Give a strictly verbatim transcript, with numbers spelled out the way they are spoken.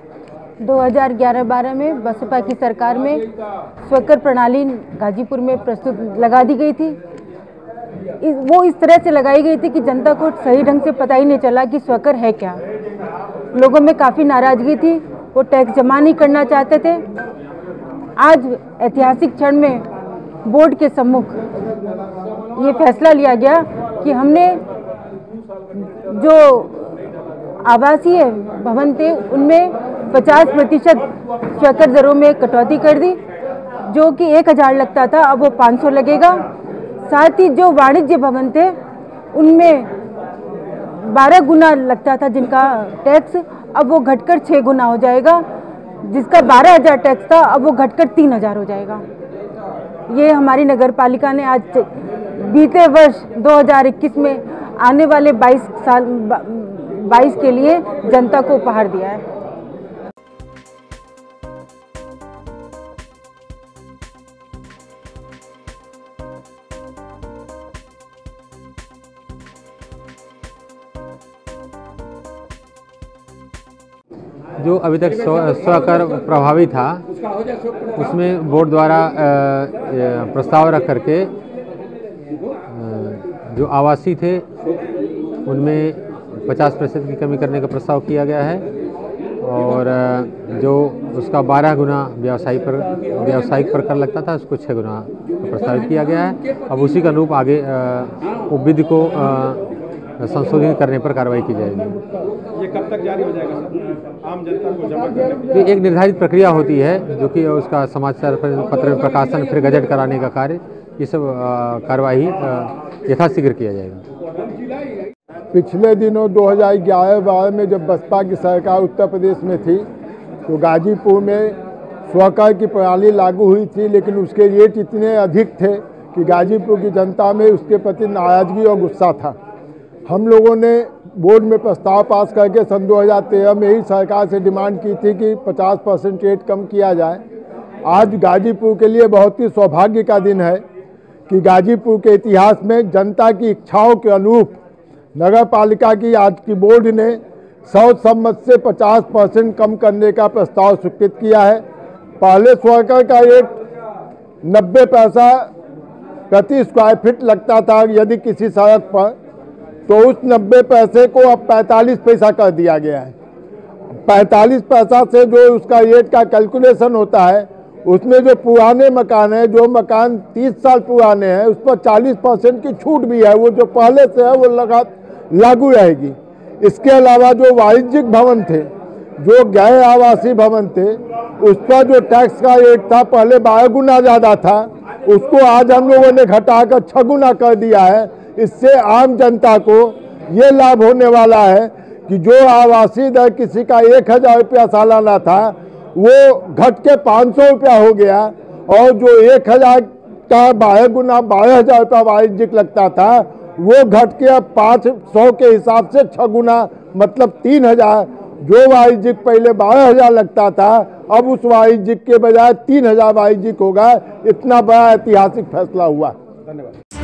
दो हज़ार ग्यारह बारह में बसपा की सरकार में स्वकर प्रणाली गाजीपुर में प्रस्तुत लगा दी गई थी। वो इस तरह से लगाई गई थी कि जनता को सही ढंग से पता ही नहीं चला कि स्वकर है क्या। लोगों में काफ़ी नाराज़गी थी, वो टैक्स जमा नहीं करना चाहते थे। आज ऐतिहासिक क्षण में बोर्ड के सम्मुख ये फैसला लिया गया कि हमने जो आवासीय भवन थे उनमें पचास प्रतिशत स्वकर दरों में कटौती कर दी, जो कि एक हज़ार लगता था अब वो पाँच सौ लगेगा। साथ ही जो वाणिज्य भवन थे उनमें बारह गुना लगता था जिनका टैक्स, अब वो घटकर छः गुना हो जाएगा। जिसका बारह हज़ार टैक्स था अब वो घटकर तीन हज़ार हो जाएगा। ये हमारी नगर पालिका ने आज बीते वर्ष दो हज़ार इक्कीस में आने वाले बाईस साल बाईस के लिए जनता को उपहार दिया है। जो अभी तक स्वकर प्रभावी था उसमें बोर्ड द्वारा प्रस्ताव रख करके जो आवासीय थे उनमें पचास प्रतिशत की कमी करने का प्रस्ताव किया गया है और जो उसका बारह गुना व्यवसायिक पर व्यावसायिक पर कर लगता था उसको छः गुना प्रस्तावित किया गया है। अब उसी का अनुरूप आगे विधि को संशोधित करने पर कार्रवाई की जाएगी। ये कब तक जारी हो जाएगा सर? आम जनता को जमा करने ये एक निर्धारित प्रक्रिया होती है जो कि उसका समाचार पत्र में प्रकाशन फिर गजट कराने का कार्य, ये सब कार्रवाई यथाशीघ्र किया जाएगा। पिछले दिनों दो हज़ार ग्यारह बारह में जब बसपा की सरकार उत्तर प्रदेश में थी तो गाजीपुर में स्वकर की प्रणाली लागू हुई थी, लेकिन उसके रेट इतने अधिक थे कि गाजीपुर की जनता में उसके प्रति नाराजगी और गुस्सा था। हम लोगों ने बोर्ड में प्रस्ताव पास करके सन दो हज़ार तेरह में ही सरकार से डिमांड की थी कि पचास परसेंट रेट कम किया जाए। आज गाजीपुर के लिए बहुत ही सौभाग्य का दिन है कि गाजीपुर के इतिहास में जनता की इच्छाओं के अनुरूप नगर पालिका की आज की बोर्ड ने सर्वसम्मत से पचास परसेंट कम करने का प्रस्ताव स्वीकृत किया है। पहले स्वकर का रेट नब्बे पैसा प्रति स्क्वायर फीट लगता था यदि किसी सड़क पर, तो उस नब्बे पैसे को अब पैंतालीस पैसा कर दिया गया है। पैंतालीस पैसा से जो उसका रेट का कैलकुलेशन होता है उसमें जो पुराने मकान हैं, जो मकान तीस साल पुराने हैं, उस पर चालीस परसेंट की छूट भी है। वो जो पहले से है वो लगा लागू रहेगी। इसके अलावा जो वाणिज्यिक भवन थे, जो गैर आवासीय भवन थे, उस पर जो टैक्स का रेट था पहले बारह गुना ज़्यादा था, उसको आज हम लोगों ने घटाकर छः गुना कर दिया है। इससे आम जनता को ये लाभ होने वाला है कि जो आवासीय दर किसी का एक हज़ार रुपया सालाना था वो घट के पाँच सौ रुपया हो गया और जो एक हज़ार का बारह गुना बारह हज़ार रुपया वाणिज्यिक लगता था वो घट के अब पाँच सौ के हिसाब से छः गुना मतलब तीन हज़ार। जो वाणिज्यिक पहले बारह हज़ार लगता था अब उस वाणिज्यिक के बजाय तीन हज़ार वाणिज्यिक होगा। इतना बड़ा ऐतिहासिक फैसला हुआ। धन्यवाद।